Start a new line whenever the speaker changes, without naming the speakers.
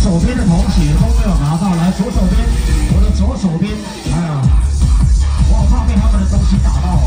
手边的铜器都没有拿到，来左手边，我的左手边，哎呀，我好怕被他们的东西打到。